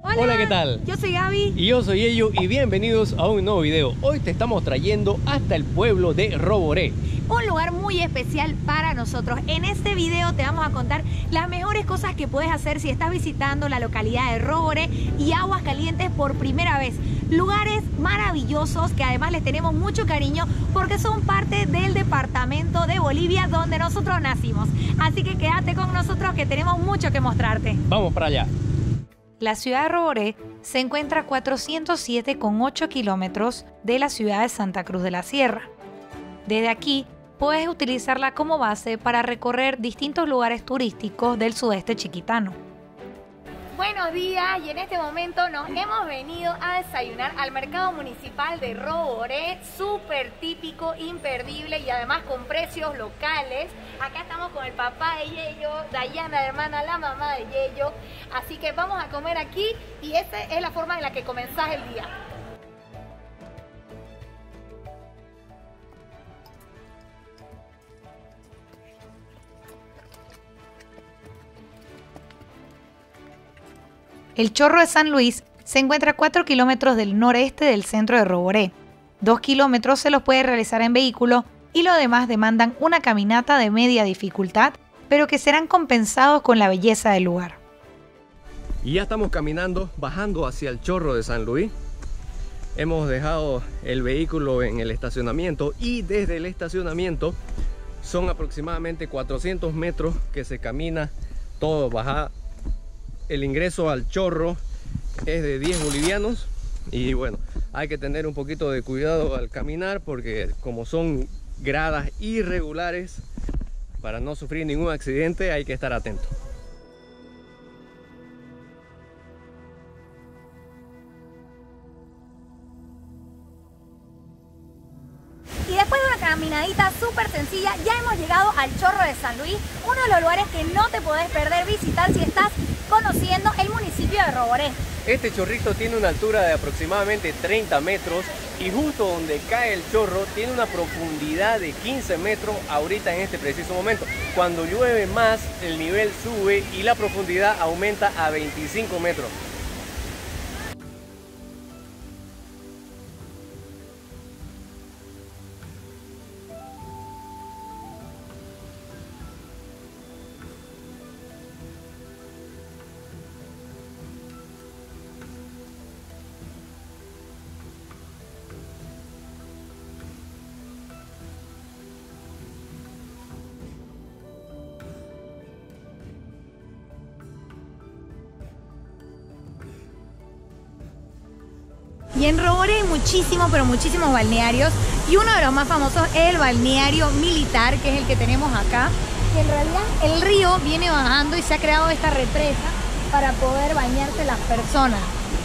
Hola, ¿qué tal? Yo soy Gaby. Y yo soy Ello y bienvenidos a un nuevo video. Hoy te estamos trayendo hasta el pueblo de Roboré. Un lugar muy especial para nosotros. En este video te vamos a contar las mejores cosas que puedes hacer si estás visitando la localidad de Roboré y Aguascalientes por primera vez. Lugares maravillosos que además les tenemos mucho cariño porque son parte del departamento de Bolivia donde nosotros nacimos. Así que quédate con nosotros que tenemos mucho que mostrarte. Vamos para allá. La ciudad de Roboré se encuentra a 407,8 kilómetros de la ciudad de Santa Cruz de la Sierra. Desde aquí puedes utilizarla como base para recorrer distintos lugares turísticos del sudeste chiquitano. Buenos días, y en este momento nos hemos venido a desayunar al mercado municipal de Roboré, súper típico, imperdible y además con precios locales. Acá estamos con el papá de Yello, Dayana, la hermana, la mamá de Yello, así que vamos a comer aquí y esta es la forma en la que comenzás el día. El Chorro de San Luis se encuentra a 4 kilómetros del noreste del centro de Roboré. 2 kilómetros se los puede realizar en vehículo y lo demás demandan una caminata de media dificultad, pero que serán compensados con la belleza del lugar. Y ya estamos caminando, bajando hacia el Chorro de San Luis. Hemos dejado el vehículo en el estacionamiento y desde el estacionamiento son aproximadamente 400 metros que se camina todo, baja. El ingreso al Chorro es de 10 bolivianos y bueno, hay que tener un poquito de cuidado al caminar porque como son gradas irregulares, para no sufrir ningún accidente hay que estar atento. Y después de una caminadita súper sencilla, ya hemos llegado al Chorro de San Luis, uno de los lugares que no te podés perder visitar si estás conociendo el municipio de Roboré. Este chorrito tiene una altura de aproximadamente 30 metros y justo donde cae el chorro tiene una profundidad de 15 metros ahorita en este preciso momento. Cuando llueve más, el nivel sube y la profundidad aumenta a 25 metros. Y en Roboré hay muchísimos, pero muchísimos balnearios. Y uno de los más famosos es el balneario militar, que es el que tenemos acá. Que en realidad el río viene bajando y se ha creado esta represa para poder bañarse las personas.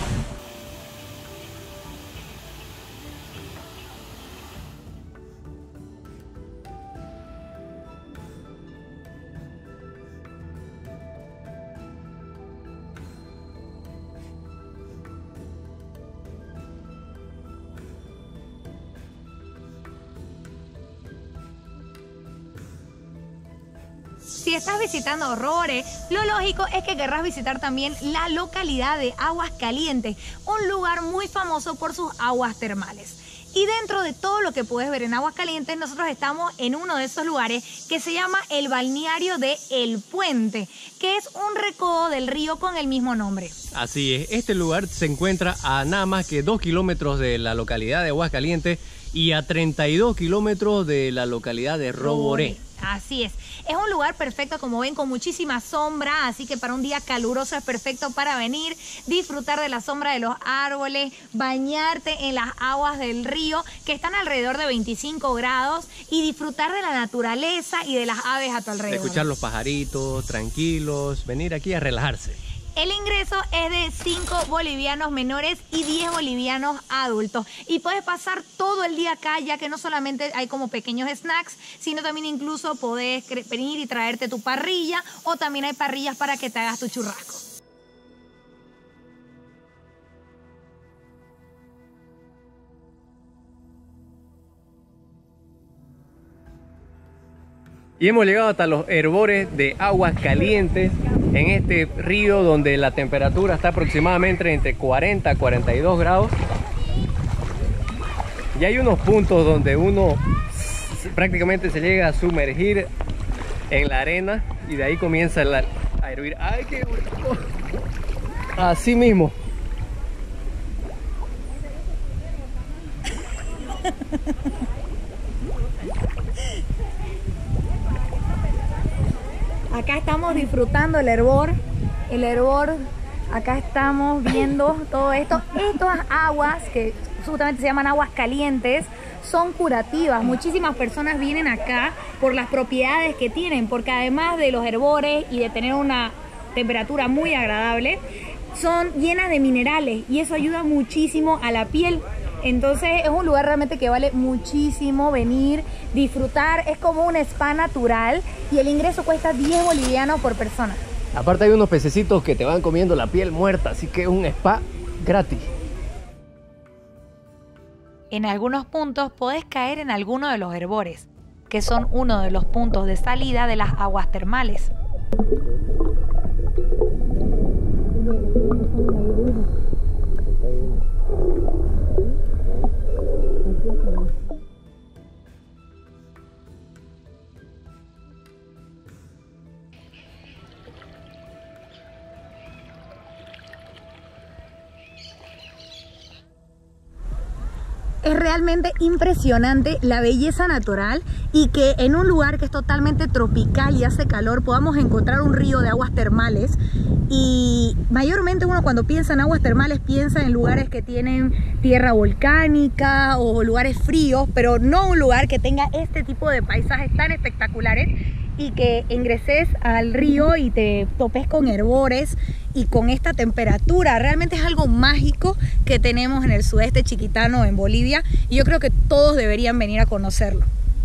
Si estás visitando Roboré, lo lógico es que querrás visitar también la localidad de Aguascalientes, un lugar muy famoso por sus aguas termales. Y dentro de todo lo que puedes ver en Aguascalientes, nosotros estamos en uno de esos lugares que se llama el balneario de El Puente, que es un recodo del río con el mismo nombre. Así es, este lugar se encuentra a nada más que 2 kilómetros de la localidad de Aguascalientes y a 32 kilómetros de la localidad de Roboré. Así es un lugar perfecto, como ven, con muchísima sombra, así que para un día caluroso es perfecto para venir, disfrutar de la sombra de los árboles, bañarte en las aguas del río que están alrededor de 25 grados y disfrutar de la naturaleza y de las aves a tu alrededor. Escuchar los pajaritos, tranquilos, venir aquí a relajarse. El ingreso es de 5 bolivianos menores y 10 bolivianos adultos. Y puedes pasar todo el día acá, ya que no solamente hay como pequeños snacks, sino también incluso podés venir y traerte tu parrilla, o también hay parrillas para que te hagas tu churrasco. Y hemos llegado hasta los herbores de Aguascalientes. en este río donde la temperatura está aproximadamente entre 40 a 42 grados. Y hay unos puntos donde uno prácticamente se llega a sumergir en la arena y de ahí comienza a hervir. ¡Ay, qué bonito! Así mismo. Acá estamos disfrutando el hervor. Acá estamos viendo todo esto. Estas aguas, que justamente se llaman aguas calientes, son curativas. Muchísimas personas vienen acá por las propiedades que tienen, porque además de los hervores y de tener una temperatura muy agradable, son llenas de minerales y eso ayuda muchísimo a la piel. Entonces es un lugar realmente que vale muchísimo venir, disfrutar. Es como un spa natural y el ingreso cuesta 10 bolivianos por persona. Aparte hay unos pececitos que te van comiendo la piel muerta, así que es un spa gratis. En algunos puntos podés caer en alguno de los hervores, que son uno de los puntos de salida de las aguas termales. Es realmente impresionante la belleza natural y que en un lugar que es totalmente tropical y hace calor podamos encontrar un río de aguas termales. Y mayormente uno cuando piensa en aguas termales piensa en lugares que tienen tierra volcánica o lugares fríos, pero no un lugar que tenga este tipo de paisajes tan espectaculares y que ingreses al río y te topes con hervores y con esta temperatura. Realmente es algo mágico que tenemos en el sudeste chiquitano, en Bolivia, y yo creo que todos deberían venir a conocerlo.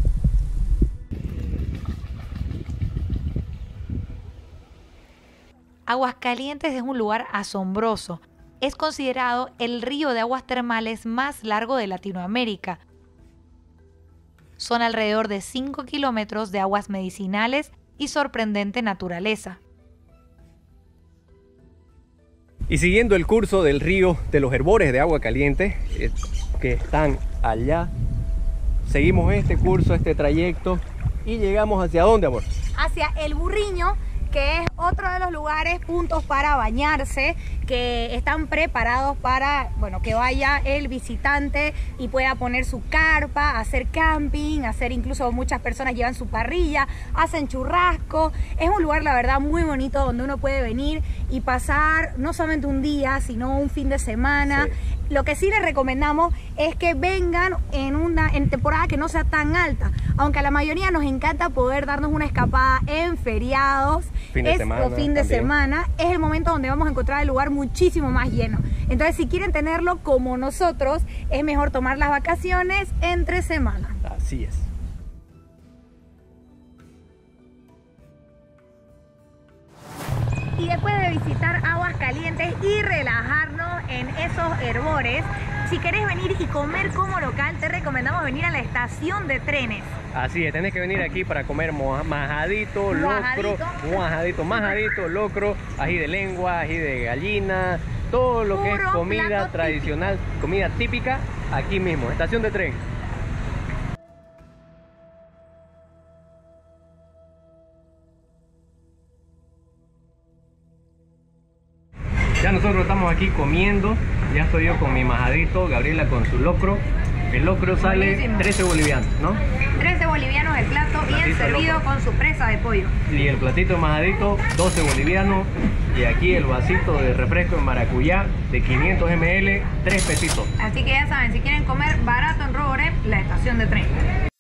Aguascalientes es un lugar asombroso. Es considerado el río de aguas termales más largo de Latinoamérica. Son alrededor de 5 kilómetros de aguas medicinales y sorprendente naturaleza. Y siguiendo el curso del río de los hervores de agua caliente, que están allá, seguimos este curso, este trayecto, y llegamos ¿hacia dónde, amor? Hacia El Burriño, que es otro de los lugares, puntos para bañarse, que están preparados para, bueno, que vaya el visitante y pueda poner su carpa, hacer camping, incluso muchas personas llevan su parrilla, hacen churrasco. Es un lugar, la verdad, muy bonito donde uno puede venir y pasar no solamente un día, sino un fin de semana. Sí. Lo que sí les recomendamos es que vengan en temporada que no sea tan alta, aunque a la mayoría nos encanta poder darnos una escapada en feriados, fin de semana, es el momento donde vamos a encontrar el lugar muchísimo más lleno. Entonces, si quieren tenerlo como nosotros, es mejor tomar las vacaciones entre semana. Así es. Y después de visitar aguas calientes y relajarnos en esos hervores, si querés venir y comer como local, te recomendamos venir a la estación de trenes. Así es, tenés que venir aquí para comer majadito, locro, majadito, locro, ají de lengua, ají de gallina, todo lo que es comida tradicional, comida típica, aquí mismo, estación de tren. Ya nosotros estamos aquí comiendo, ya estoy yo con mi majadito, Gabriela con su locro. El locro sale buenísimo. 13 bolivianos, ¿no? 13 bolivianos el plato, bien servido locro, con su presa de pollo. Y el platito majadito, 12 bolivianos. Y aquí el vasito de refresco en maracuyá de 500 ml, 3 pesitos. Así que ya saben, si quieren comer barato en Roboré, la estación de tren.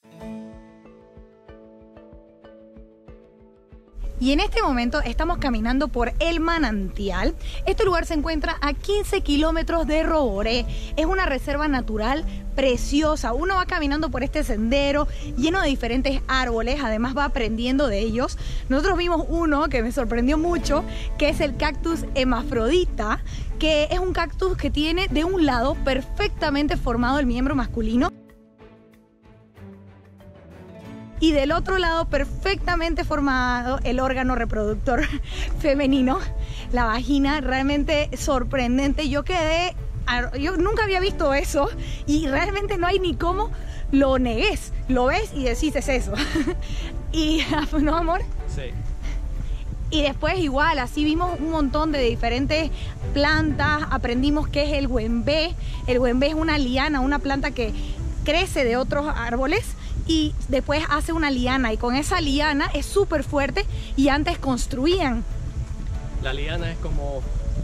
Y en este momento estamos caminando por El Manantial. Este lugar se encuentra a 15 kilómetros de Roboré. Es una reserva natural preciosa. Uno va caminando por este sendero lleno de diferentes árboles, además va aprendiendo de ellos. Nosotros vimos uno que me sorprendió mucho, que es el cactus hermafrodita, que es un cactus que tiene de un lado perfectamente formado el miembro masculino y del otro lado perfectamente formado el órgano reproductor femenino, la vagina. Realmente sorprendente. Yo nunca había visto eso y realmente no hay ni cómo lo negues. Lo ves y decís, es eso. Y, ¿no, amor? Sí. Y después igual, así vimos un montón de diferentes plantas, aprendimos qué es el güembé. El güembé es una liana, una planta que crece de otros árboles y después hace una liana, y con esa liana es súper fuerte, y antes construían. La liana es como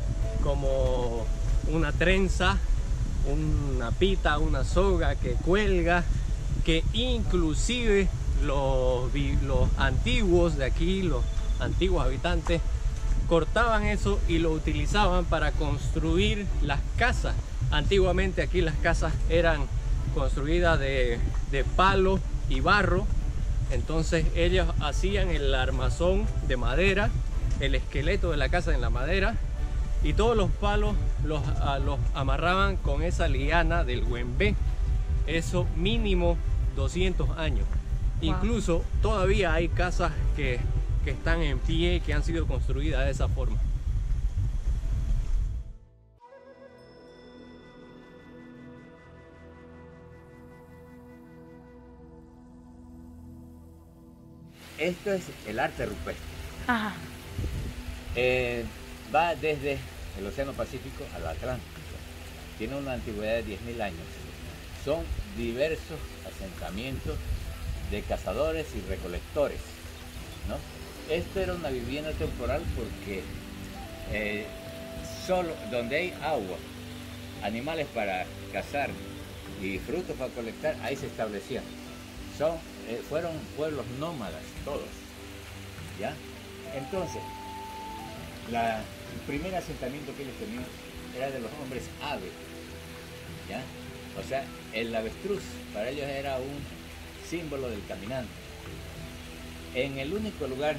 una trenza, una pita, una soga que cuelga, que inclusive los antiguos de aquí, los antiguos habitantes, cortaban eso y lo utilizaban para construir las casas. Antiguamente aquí las casas eran construidas de palo y barro, entonces ellos hacían el armazón de madera, el esqueleto de la casa en la madera, y todos los palos los amarraban con esa liana del güembé. Eso mínimo 200 años. Wow. Incluso todavía hay casas que están en pie, que han sido construidas de esa forma. Esto es el arte rupestre. Ajá. Va desde el Océano Pacífico al Atlántico. Tiene una antigüedad de 10.000 años. Son diversos asentamientos de cazadores y recolectores, ¿no? Esto era una vivienda temporal porque solo donde hay agua, animales para cazar y frutos para colectar, ahí se establecían. Fueron pueblos nómadas todos, ¿ya? Entonces, el primer asentamiento que ellos tenían era de los hombres ave, ¿ya? O sea, el avestruz para ellos era un símbolo del caminante. En el único lugar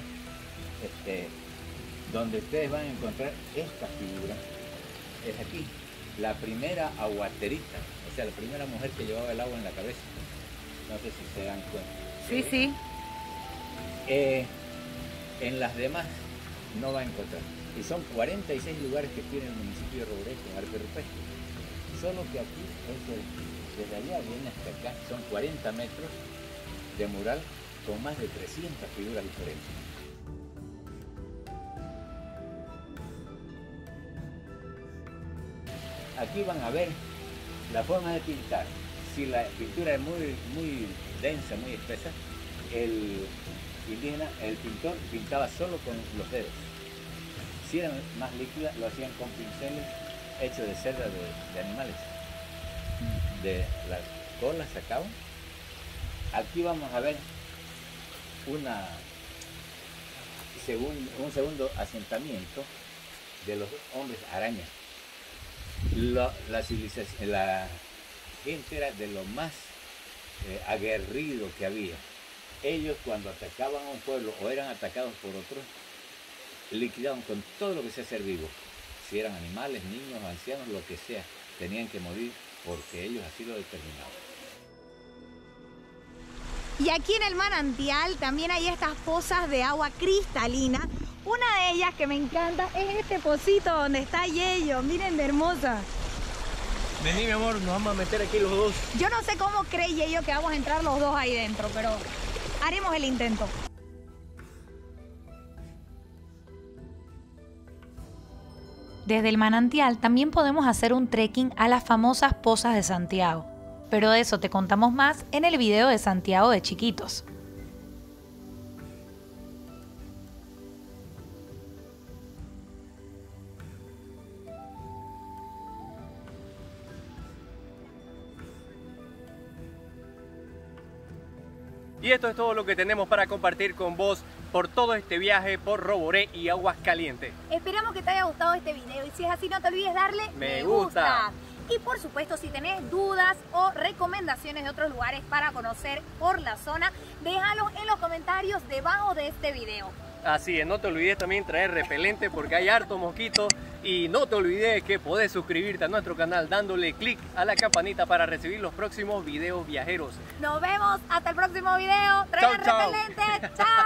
donde ustedes van a encontrar esta figura es aquí, la primera aguaterita, o sea, la primera mujer que llevaba el agua en la cabeza. No sé si se dan cuenta. Sí, sí. En las demás no va a encontrar. Y son 46 lugares que tiene el municipio de Roboré con arte rupestre. Solo que aquí, desde allá viene hasta acá, son 40 metros de mural con más de 300 figuras diferentes. Aquí van a ver la forma de pintar. Si la pintura es muy densa, muy espesa, el indígena, el pintor, pintaba solo con los dedos. Si era más líquida, lo hacían con pinceles hechos de cerda de animales. De las colas sacaban. Aquí vamos a ver un segundo asentamiento de los hombres araña. La civilización, la gente era de lo más aguerrido que había. Ellos, cuando atacaban a un pueblo o eran atacados por otros, liquidaban con todo lo que sea ser vivo. Si eran animales, niños, ancianos, lo que sea, tenían que morir porque ellos así lo determinaban. Y aquí en el manantial también hay estas pozas de agua cristalina. Una de ellas que me encanta es este pocito donde está Yeyo. Miren de hermosa. Vení, mi amor, nos vamos a meter aquí los dos. Yo no sé cómo cree Yeyo que vamos a entrar los dos ahí dentro, pero haremos el intento. Desde el manantial también podemos hacer un trekking a las famosas pozas de Santiago. Pero de eso te contamos más en el video de Santiago de Chiquitos. Y esto es todo lo que tenemos para compartir con vos por todo este viaje por Roboré y Aguascalientes. Esperamos que te haya gustado este video y si es así no te olvides darle me gusta. Y por supuesto, si tenés dudas o recomendaciones de otros lugares para conocer por la zona, déjalos en los comentarios debajo de este video. Así es, no te olvides también traer repelente porque hay harto mosquito Y no te olvides que podés suscribirte a nuestro canal dándole clic a la campanita para recibir los próximos videos viajeros. Nos vemos hasta el próximo video. Chau, chau. Repelente. Chao.